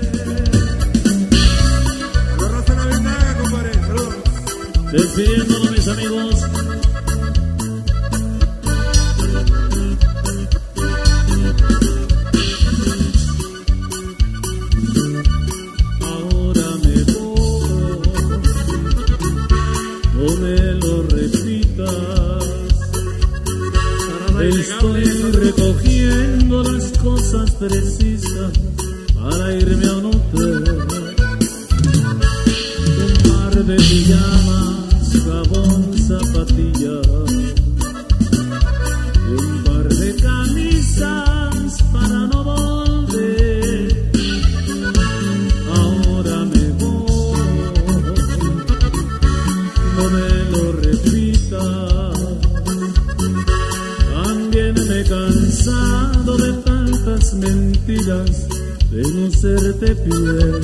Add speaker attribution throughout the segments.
Speaker 1: La raza de la ventaja, compadre. Saludos.
Speaker 2: Despidiéndonos, mis amigos. Ahora me voy, no me lo repitas. Estoy recogiendo las cosas precisas para irme a un hotel. Un par de pijamas, jabón, zapatillas y un par de camisas para no volver. Ahora me voy, no me lo repitas. También me he cansado de tantas mentiras, de no serte fiel.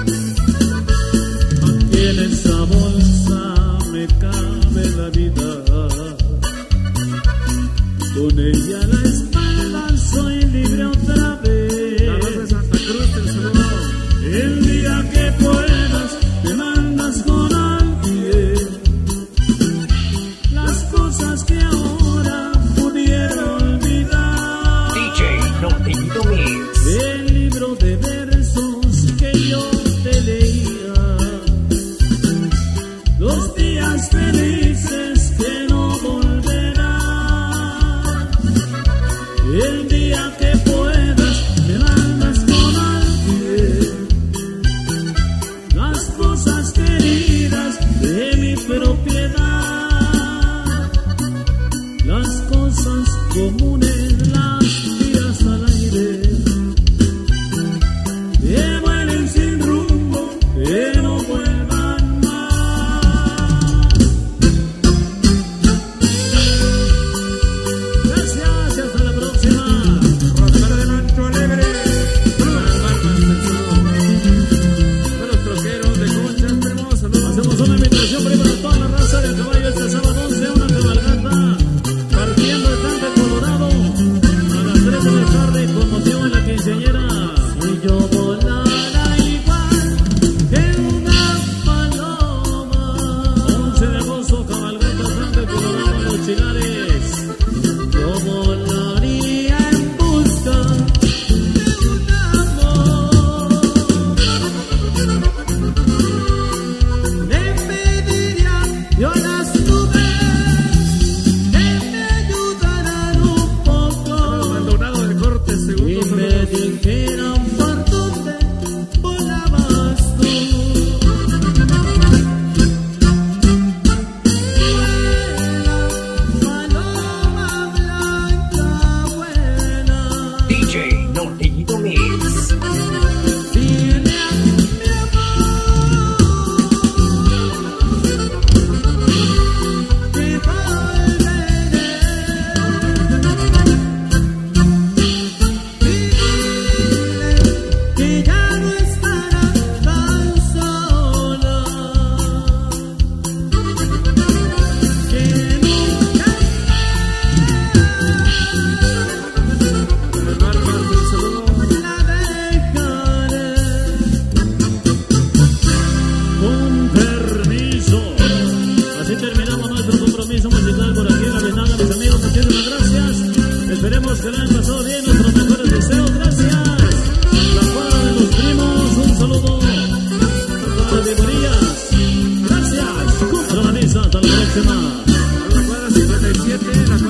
Speaker 2: Aquí en esa bolsa me cabe la vida, con ella a la espalda soy libre otra vez.
Speaker 1: La raza de Santa Cruz, te saludo.
Speaker 2: El día que puedas te mandas con alguien las cosas que ahora pudiera olvidar.
Speaker 3: DJ Norteñito Mix.
Speaker 2: El libro de versos que yo te leía, los días felices que no volverán. El día que puedas te mandas con alguien las cosas queridas de mi propiedad, las cosas comunes las tiras al aire, que vuelen sin rumbo, que no vuelvan más. Gracias y hasta la próxima.
Speaker 1: Raza del Ancho Alegre. De los troqueros de Conchas, tenemos saludos.
Speaker 2: Hacemos una invitación para toda la raza de caballo este sábado 11, una cabalgata partiendo de Tante Colorado a las 3 de la tarde con motivo de la quinceañera. Si yo volara igual que una paloma. 11 de agosto, cabalgata Tante Colorado, Los Chilares. Yo volaría en busca de un amor. Me pediría yo las nubes que me ayudaran un poco
Speaker 1: Maldonado del Corte,
Speaker 2: y
Speaker 1: segundo
Speaker 2: me
Speaker 1: saludos.
Speaker 2: dijeran por dónde volabas tú. Paloma blanca buena,
Speaker 3: DJ Norteñito Mix.
Speaker 2: dile a mi amor que volveré. Dile que ya no estará tan sola, que nunca
Speaker 1: El Bárbaro, te saludo.
Speaker 2: la dejaré. Con permiso. Así terminamos nuestro compromiso musical por aquí en la ventana, mis amigos. Muchísimas gracias. Esperemos que lo hayan pasado bien. Nuestros mejores deseos. Gracias. La cuadra de los primos. Un saludo. La cuadra de Morillas. Gracias. Contra la mesa. Hasta la próxima.
Speaker 1: A la cuadra 57, la